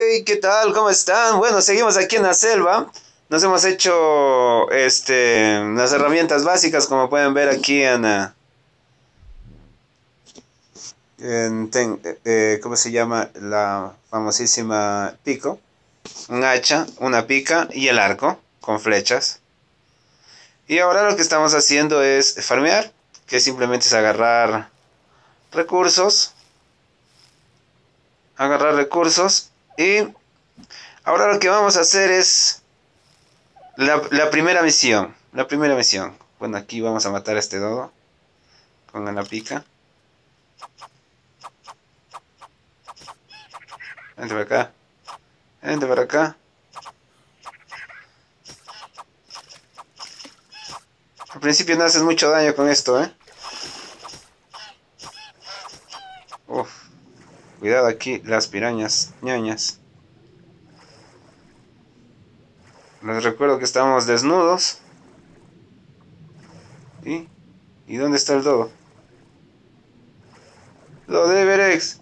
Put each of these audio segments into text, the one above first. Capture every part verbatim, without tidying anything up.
Hey, ¿qué tal? ¿Cómo están? Bueno, seguimos aquí en la selva. Nos hemos hecho este, las herramientas básicas, como pueden ver aquí en, eh, en ten- eh, eh, ¿cómo se llama? La famosísima pico. Un hacha, una pica y el arco con flechas. Y ahora lo que estamos haciendo es farmear, que simplemente es agarrar recursos, agarrar recursos y ahora lo que vamos a hacer es La, la primera misión. La primera misión. Bueno, aquí vamos a matar a este dodo. Con la pica. Vente para acá. Vente para acá. Al principio no haces mucho daño con esto, ¿eh? Uf. Cuidado aquí, las pirañas. Ñañas. Les recuerdo que estamos desnudos. ¿Y? ¿Y dónde está el dodo? ¡Lo de Everex!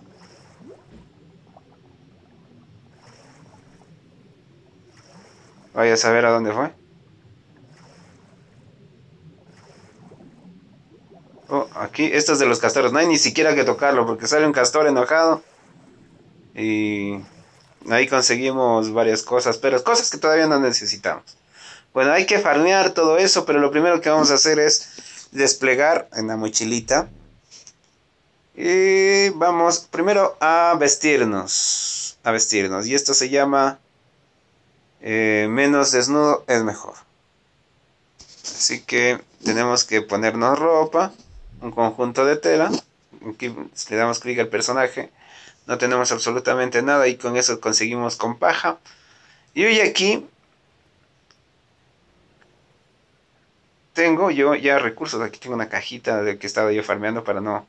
Vaya a saber a dónde fue. Oh, aquí, esto es de los castores. No hay ni siquiera que tocarlo porque sale un castor enojado. Y ahí conseguimos varias cosas, pero cosas que todavía no necesitamos. Bueno, hay que farmear todo eso, pero lo primero que vamos a hacer es desplegar en la mochilita. Y vamos primero a vestirnos. A vestirnos. Y esto se llama eh, menos desnudo es mejor. Así que tenemos que ponernos ropa, un conjunto de tela. Aquí le damos clic al personaje. No tenemos absolutamente nada y con eso conseguimos con paja. Y hoy aquí tengo yo ya recursos. Aquí tengo una cajita de que estaba yo farmeando para no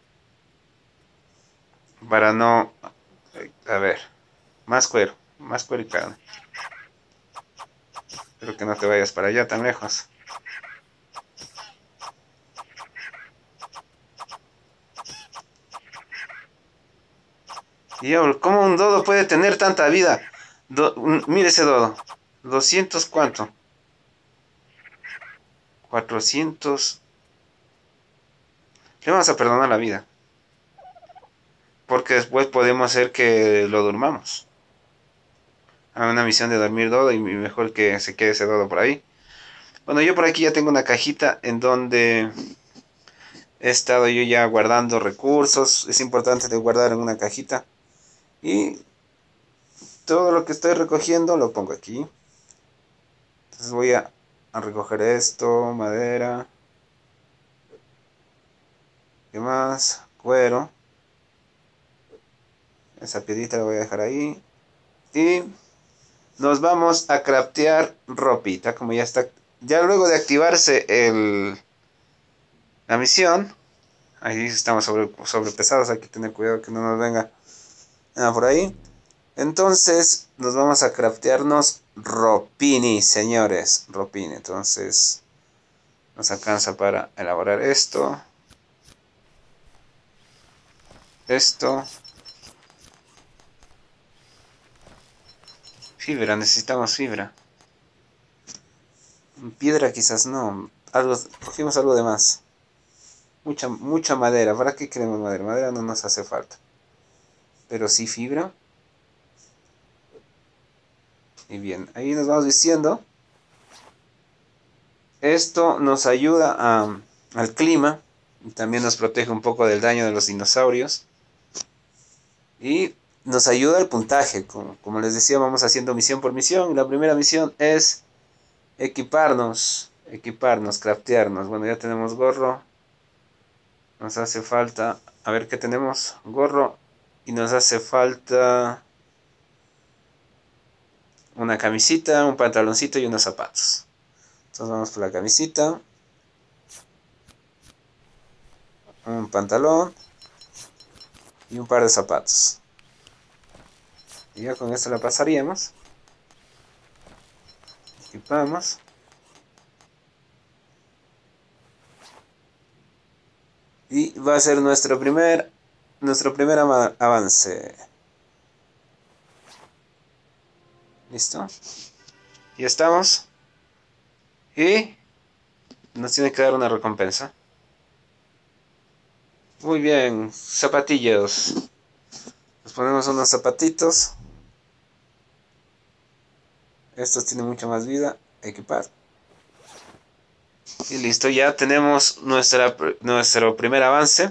para no, a ver, más cuero, más cuero y carne. Espero que no te vayas para allá tan lejos. Y yo, ¿cómo un dodo puede tener tanta vida? Do, mire ese dodo. doscientos cuánto? cuatrocientos. Le vamos a perdonar la vida. Porque después podemos hacer que lo durmamos. A una misión de dormir dodo y mejor que se quede ese dodo por ahí. Bueno, yo por aquí ya tengo una cajita en donde he estado yo ya guardando recursos. Es importante de guardar en una cajita. Y todo lo que estoy recogiendo lo pongo aquí. Entonces voy a, a recoger esto, madera. ¿Qué más? Cuero. Esa piedrita la voy a dejar ahí. Y nos vamos a craftear ropita. Como ya está. Ya luego de activarse el, la misión. Ahí estamos sobre, sobrepesados. Hay que tener cuidado que no nos venga nada por ahí. Entonces nos vamos a craftearnos ropini, señores. Ropini. Entonces nos alcanza para elaborar esto. Esto. Fibra, necesitamos fibra. Piedra quizás no. Algo, cogimos algo de más. Mucha, mucha madera. ¿Para qué queremos madera? Madera no nos hace falta. Pero sí fibra. Y bien, ahí nos vamos diciendo. Esto nos ayuda a, al clima. Y también nos protege un poco del daño de los dinosaurios. Y nos ayuda al puntaje. Como, como les decía, vamos haciendo misión por misión. La primera misión es equiparnos. Equiparnos, craftearnos. Bueno, ya tenemos gorro. Nos hace falta, a ver qué tenemos, gorro. Y nos hace falta una camisita, un pantaloncito y unos zapatos. Entonces vamos por la camisita, un pantalón y un par de zapatos. Y ya con esto la pasaríamos. Equipamos. Y va a ser nuestro primer, nuestro primer avance. Listo. Y estamos. Y nos tiene que dar una recompensa. Muy bien, zapatillos. Nos ponemos unos zapatitos. Estos tienen mucha más vida. Equipar. Y listo, ya tenemos nuestra, nuestro primer avance.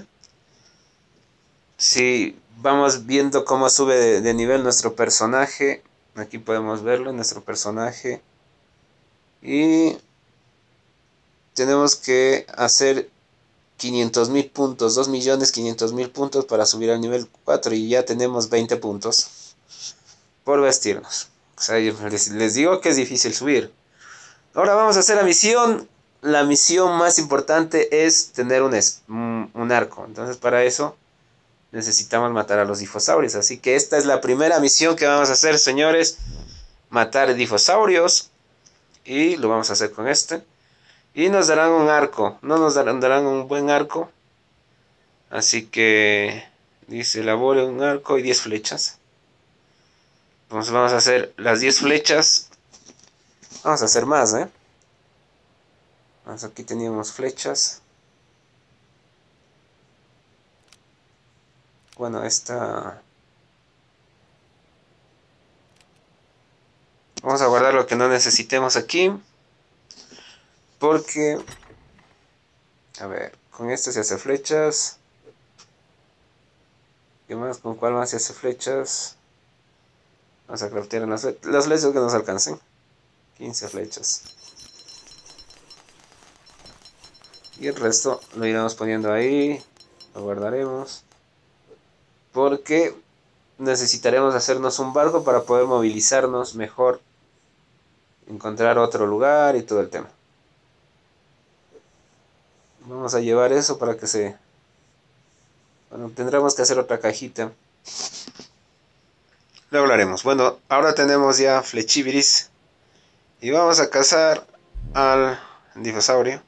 Si vamos viendo cómo sube de, de nivel nuestro personaje. Aquí podemos verlo, nuestro personaje. Y tenemos que hacer quinientos mil puntos, dos millones quinientos mil puntos para subir al nivel cuatro. Y ya tenemos veinte puntos por vestirnos. O sea, les, les digo que es difícil subir. Ahora vamos a hacer la misión. La misión más importante es tener un, un, un arco. Entonces para eso necesitamos matar a los difosaurios. Así que esta es la primera misión que vamos a hacer, señores. Matar difosaurios. Y lo vamos a hacer con este. Y nos darán un arco. No nos darán, darán un buen arco. Así que dice elabore un arco y diez flechas. Entonces vamos a hacer las diez flechas. Vamos a hacer más, ¿eh? Vamos, aquí teníamos flechas. Bueno, esta... Vamos a guardar lo que no necesitemos aquí. Porque... A ver, con esto se hace flechas. ¿Qué más? ¿Con cuál más se hace flechas? Vamos a craftear las, las flechas que nos alcancen. quince flechas. Y el resto lo iremos poniendo ahí. Lo guardaremos. Porque necesitaremos hacernos un barco para poder movilizarnos mejor. Encontrar otro lugar y todo el tema. Vamos a llevar eso para que se... Bueno, tendremos que hacer otra cajita. Lo hablaremos. Bueno, ahora tenemos ya flechiviris. Y vamos a cazar al dinosaurio.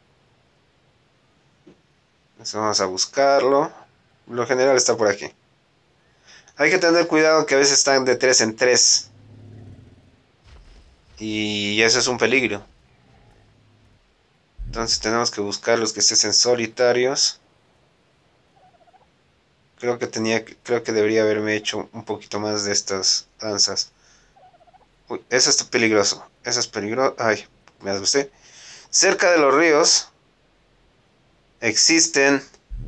Entonces vamos a buscarlo. Lo general está por aquí. Hay que tener cuidado que a veces están de tres en tres. Y eso es un peligro. Entonces tenemos que buscar los que estén solitarios. Creo que tenía, creo que debería haberme hecho un poquito más de estas danzas. Uy, eso está peligroso. Eso es peligroso. Ay, me asusté. Cerca de los ríos existen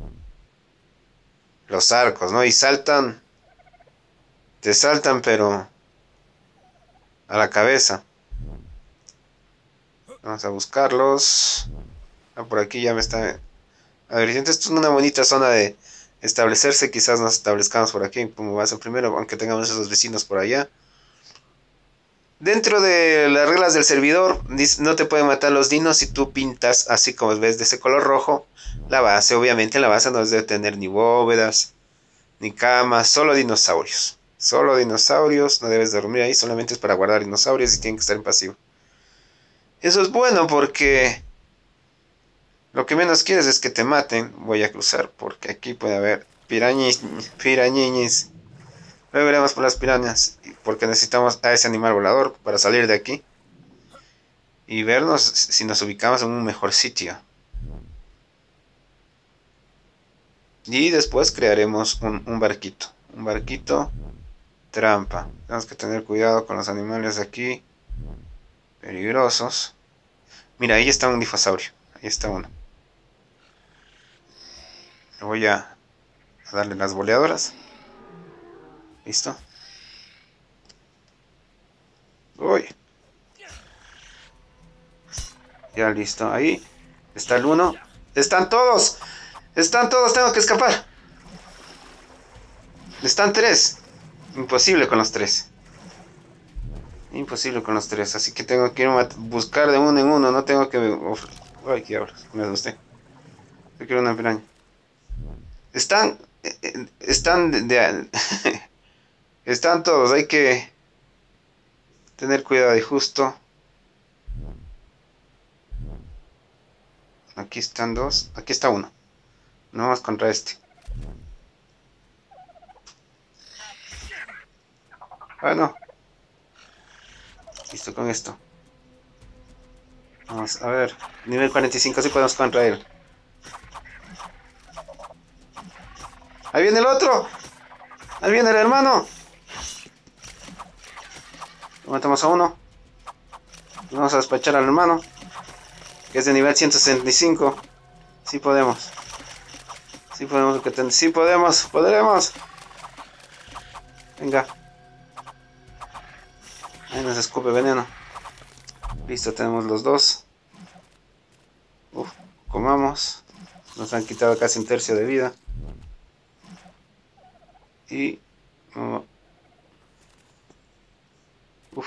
los arcos, ¿no? Y saltan. Te saltan, pero a la cabeza. Vamos a buscarlos. Ah, por aquí ya me está... A ver, esto es una bonita zona de establecerse. Quizás nos establezcamos por aquí como base primero, aunque tengamos esos vecinos por allá. Dentro de las reglas del servidor, no te pueden matar los dinos si tú pintas, así como ves, de ese color rojo, la base. Obviamente la base no debe tener ni bóvedas, ni camas, solo dinosaurios. Solo dinosaurios, no debes dormir ahí, solamente es para guardar dinosaurios y tienen que estar en pasivo. Eso es bueno porque lo que menos quieres es que te maten. Voy a cruzar porque aquí puede haber pirañis, pirañiñis. Luego veremos por las pirañas, porque necesitamos a ese animal volador para salir de aquí y vernos si nos ubicamos en un mejor sitio. Y después crearemos un, un barquito, un barquito trampa. Tenemos que tener cuidado con los animales de aquí, peligrosos. Mira, ahí está un dinosaurio, ahí está uno. Le voy a, a darle las boleadoras. Listo. Uy. Ya listo, ahí está el uno. ¡Están todos! ¡Están todos! ¡Tengo que escapar! Están tres. Imposible con los tres. Imposible con los tres. Así que tengo que ir a buscar de uno en uno. No tengo que... Ay, qué abras. Me asusté. Yo quiero una piraña. Están... Están de... de están todos. Hay que tener cuidado y justo. Aquí están dos. Aquí está uno. No vamos contra este. Ah, no. Listo con esto. Vamos a ver. Nivel cuarenta y cinco, sí podemos contra él. ¡Ahí viene el otro! ¡Ahí viene el hermano! Matamos a uno. Vamos a despachar al hermano, que es de nivel ciento sesenta y cinco. Sí podemos. Sí podemos, que ten... sí podemos, podremos. Venga. Ahí nos escupe veneno. Listo, tenemos los dos. Uf, comamos. Nos han quitado casi un tercio de vida. Y... Oh. Uf.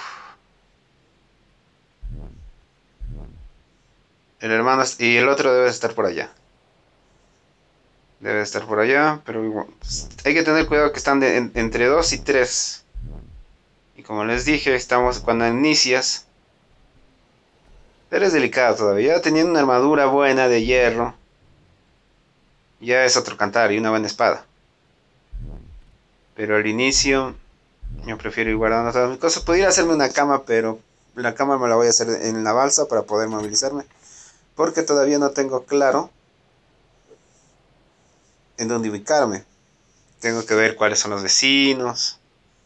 El hermano y el otro debe estar por allá. Debe estar por allá, pero igual, hay que tener cuidado que están de, en, entre dos y tres. Y como les dije, estamos cuando inicias. Pero es delicado todavía. Teniendo una armadura buena de hierro, ya es otro cantar y una buena espada. Pero al inicio, yo prefiero ir guardando todas mis cosas. Podría hacerme una cama, pero la cama me la voy a hacer en la balsa para poder movilizarme. Porque todavía no tengo claro en dónde ubicarme. Tengo que ver cuáles son los vecinos.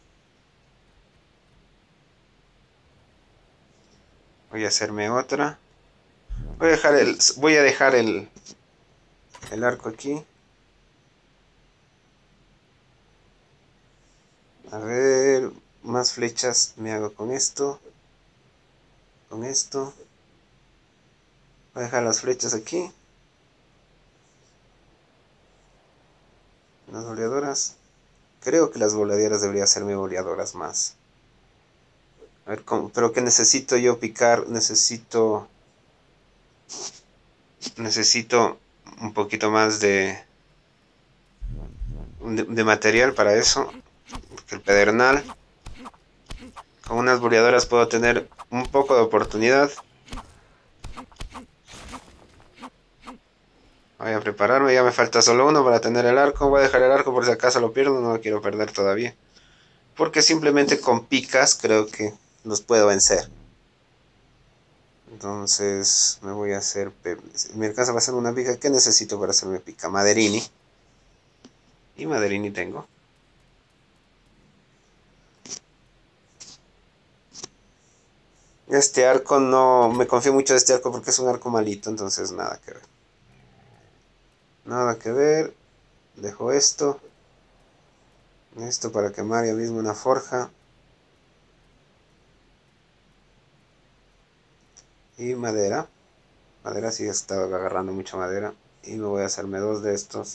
Voy a hacerme otra. Voy a dejar el, voy a dejar el, el arco aquí. A ver, más flechas me hago con esto. Con esto. Voy a dejar las flechas aquí. Las boleadoras. Creo que las boleadoras deberían serme boleadoras más. A ver, ¿cómo? Pero que necesito yo picar. Necesito... Necesito un poquito más de... De, de material para eso. Porque el pedernal... Con unas boleadoras puedo tener un poco de oportunidad. Voy a prepararme, ya me falta solo uno para tener el arco. Voy a dejar el arco por si acaso lo pierdo, no lo quiero perder todavía. Porque simplemente con picas creo que los puedo vencer. Entonces me voy a hacer... Me alcanza a hacer una pica. ¿Qué necesito para hacerme pica? Maderini. Y Maderini tengo. Este arco no... Me confío mucho de este arco porque es un arco malito, entonces nada que ver. Nada que ver. Dejo esto. Esto para quemar ya mismo una forja. Y madera. Madera, sí, estaba agarrando mucha madera. Y me voy a hacerme dos de estos.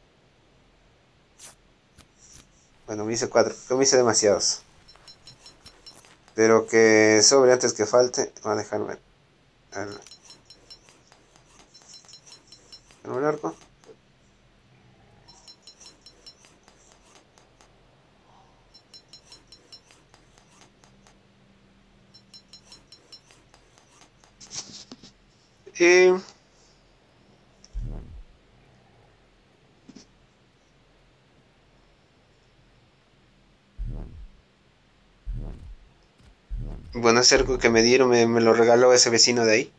Bueno, me hice cuatro. Que me hice demasiados. Pero que sobre antes que falte. Voy a dejarme el, el arco. Y... Bueno, ese arco que me dieron me, me lo regaló ese vecino de ahí.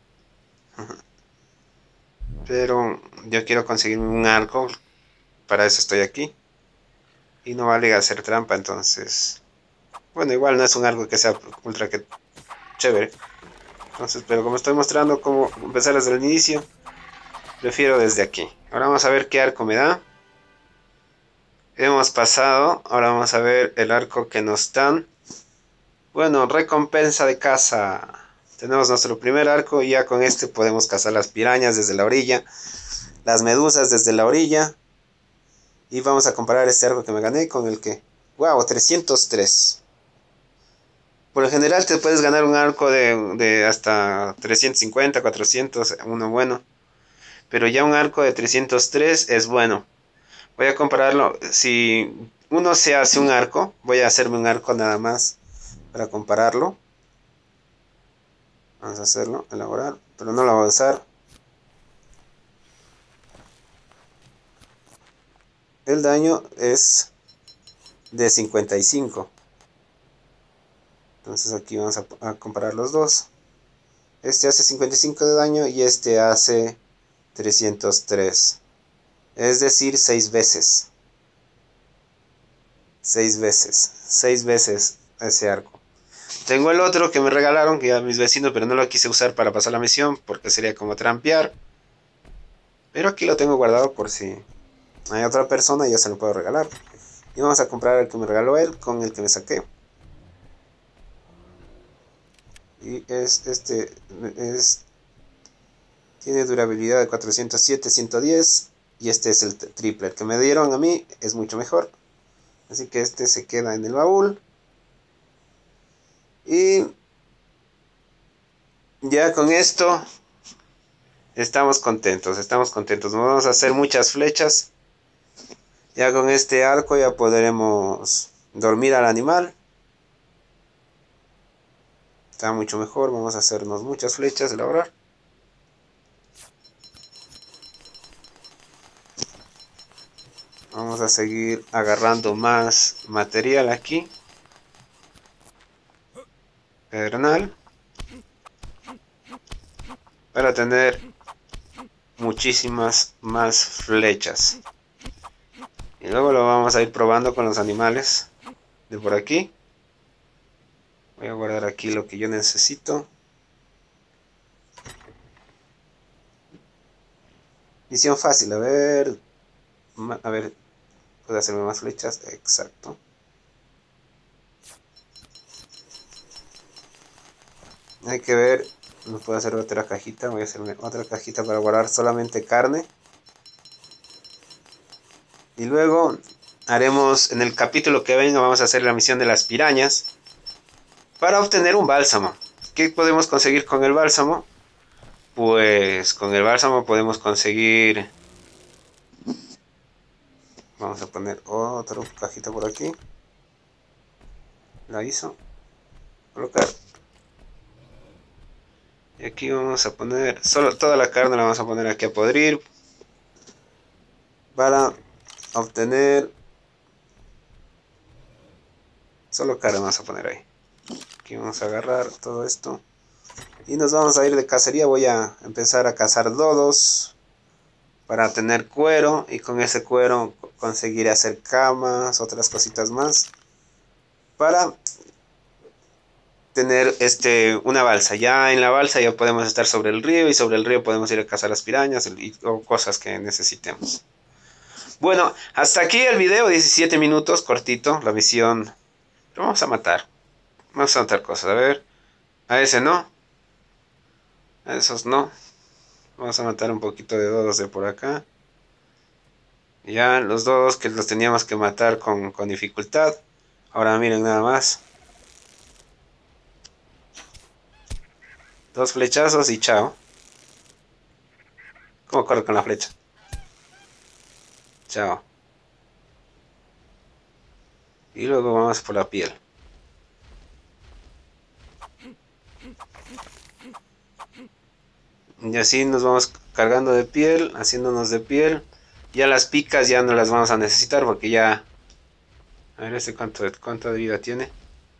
Pero yo quiero conseguirme un arco. Para eso estoy aquí. Y no vale hacer trampa, entonces... Bueno, igual no es un arco que sea ultra que chévere. Entonces, pero como estoy mostrando cómo empezar desde el inicio, prefiero desde aquí. Ahora vamos a ver qué arco me da. Hemos pasado. Ahora vamos a ver el arco que nos dan. Bueno, recompensa de caza. Tenemos nuestro primer arco y ya con este podemos cazar las pirañas desde la orilla. Las medusas desde la orilla. Y vamos a comparar este arco que me gané con el que... ¡Wow! trescientos tres. Por lo general te puedes ganar un arco de, de hasta trescientos cincuenta, cuatrocientos, uno bueno. Pero ya un arco de trescientos tres es bueno. Voy a compararlo. Si uno se hace un arco, voy a hacerme un arco nada más para compararlo. Vamos a hacerlo, elaborar, pero no lo voy a usar. El daño es de cincuenta y cinco. Entonces aquí vamos a, a comparar los dos. Este hace cincuenta y cinco de daño y este hace trescientos tres. Es decir, seis veces. seis veces. seis veces ese arco. Tengo el otro que me regalaron, que ya mis vecinos, pero no lo quise usar para pasar la misión, porque sería como trampear. Pero aquí lo tengo guardado por si hay otra persona y yo se lo puedo regalar. Y vamos a comprar el que me regaló él con el que me saqué. Y es este, es, tiene durabilidad de cuatrocientos siete, ciento diez. Y este es el triple. El que me dieron a mí es mucho mejor. Así que este se queda en el baúl. Y ya con esto estamos contentos, estamos contentos. Vamos a hacer muchas flechas. Ya con este arco ya podremos dormir al animal. Está mucho mejor. Vamos a hacernos muchas flechas, elaborar. Vamos a seguir agarrando más material aquí. Pedernal. Para tener muchísimas más flechas. Y luego lo vamos a ir probando con los animales de por aquí. Voy a guardar aquí lo que yo necesito. Misión fácil, a ver. A ver, ¿puedo hacerme más flechas? Exacto. Hay que ver, no puedo hacer otra cajita. Voy a hacerme otra cajita para guardar solamente carne. Y luego haremos, en el capítulo que venga, vamos a hacer la misión de las pirañas. Para obtener un bálsamo. ¿Qué podemos conseguir con el bálsamo? Pues con el bálsamo podemos conseguir... Vamos a poner otra cajita por aquí. La hizo. Colocar. Y aquí vamos a poner... Solo toda la carne la vamos a poner aquí a podrir. Para obtener... Solo carne vamos a poner ahí. Aquí vamos a agarrar todo esto. Y nos vamos a ir de cacería. Voy a empezar a cazar dodos. Para tener cuero. Y con ese cuero conseguir hacer camas. Otras cositas más. Para tener este, una balsa. Ya en la balsa ya podemos estar sobre el río. Y sobre el río podemos ir a cazar las pirañas. Y, o cosas que necesitemos. Bueno, hasta aquí el video. diecisiete minutos, cortito. La misión. Lo vamos a matar. Vamos a matar cosas. A ver. A ese no. A esos no. Vamos a matar un poquito de dodos de por acá. Ya los dodos que los teníamos que matar con, con dificultad. Ahora miren nada más. Dos flechazos y chao. ¿Cómo corre con la flecha? Chao. Y luego vamos por la piel. Y así nos vamos cargando de piel, haciéndonos de piel. Ya las picas ya no las vamos a necesitar porque ya... A ver este cuánto, cuánto de vida tiene.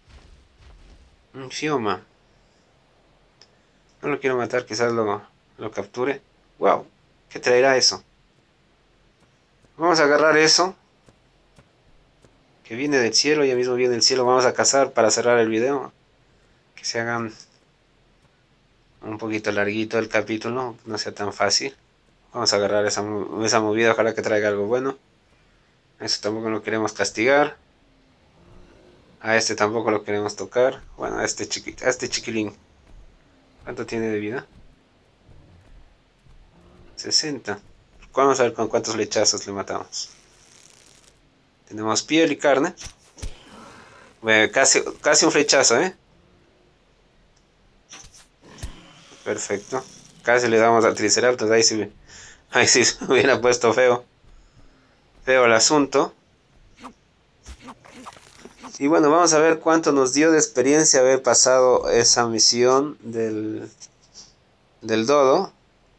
Un fioma. No lo quiero matar, quizás lo, lo capture. Wow, ¿qué traerá eso? Vamos a agarrar eso. Que viene del cielo, ya mismo viene del cielo. Vamos a cazar para cerrar el video. Que se hagan un poquito larguito el capítulo, no sea tan fácil. Vamos a agarrar esa, esa movida, ojalá que traiga algo bueno. Eso tampoco lo queremos castigar. A este tampoco lo queremos tocar. Bueno, a este, chiqui, a este chiquilín. ¿Cuánto tiene de vida? sesenta. Vamos a ver con cuántos lechazos le matamos. Tenemos piel y carne. Bueno, casi, casi un flechazo, ¿eh? Perfecto. Casi le damos al Triceratops. Ahí sí, ahí sí se hubiera puesto feo. Feo el asunto. Y bueno, vamos a ver cuánto nos dio de experiencia haber pasado esa misión del, del dodo.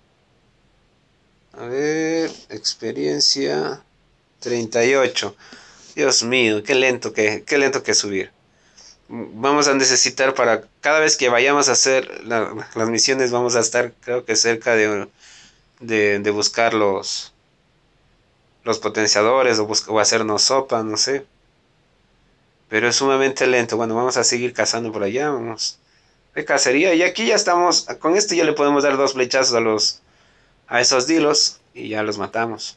A ver, experiencia treinta y ocho. Dios mío, qué lento que, qué lento que subir. Vamos a necesitar para cada vez que vayamos a hacer la, las misiones, vamos a estar creo que cerca de, de, de buscar los, los potenciadores o, o hacernos sopa, no sé. Pero es sumamente lento. Bueno, vamos a seguir cazando por allá, vamos. De cacería. Y aquí ya estamos. Con esto ya le podemos dar dos flechazos a los a esos dilos y ya los matamos.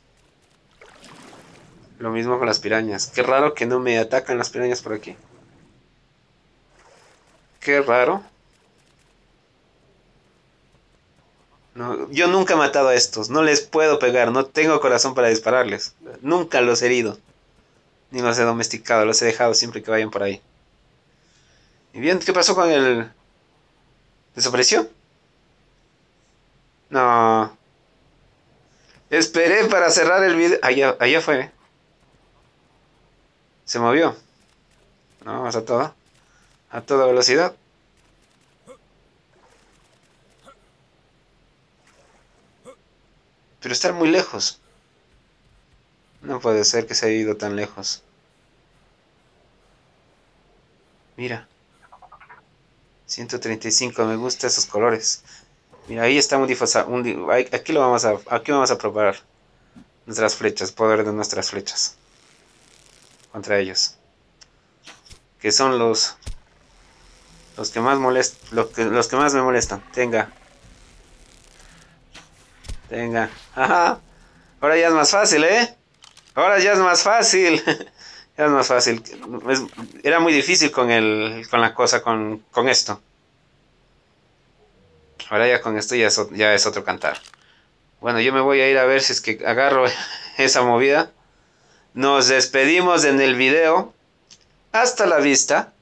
Lo mismo con las pirañas. Qué raro que no me atacan las pirañas por aquí. Qué raro. No, yo nunca he matado a estos. No les puedo pegar. No tengo corazón para dispararles. Nunca los he herido. Ni los he domesticado. Los he dejado siempre que vayan por ahí. Y bien, ¿qué pasó con el... ¿Desapareció? No. Esperé para cerrar el video. Allá, allá fue. Se movió. No, vamos a toda. A toda velocidad. Pero estar muy lejos. No puede ser que se haya ido tan lejos. Mira. ciento treinta y cinco, me gustan esos colores. Mira, ahí está un difusa, un, aquí lo vamos a, aquí vamos a probar nuestras flechas, poder de nuestras flechas contra ellos, que son los los que más molestan, los que, los que más me molestan. Tenga, tenga, ajá. Ahora ya es más fácil, ¿eh? Ahora ya es más fácil. Ya es más fácil. Es, era muy difícil con el, con la cosa, con, con esto. Ahora ya con esto ya es, ya es otro cantar. Bueno, yo me voy a ir a ver si es que agarro esa movida. Nos despedimos en el video. Hasta la vista.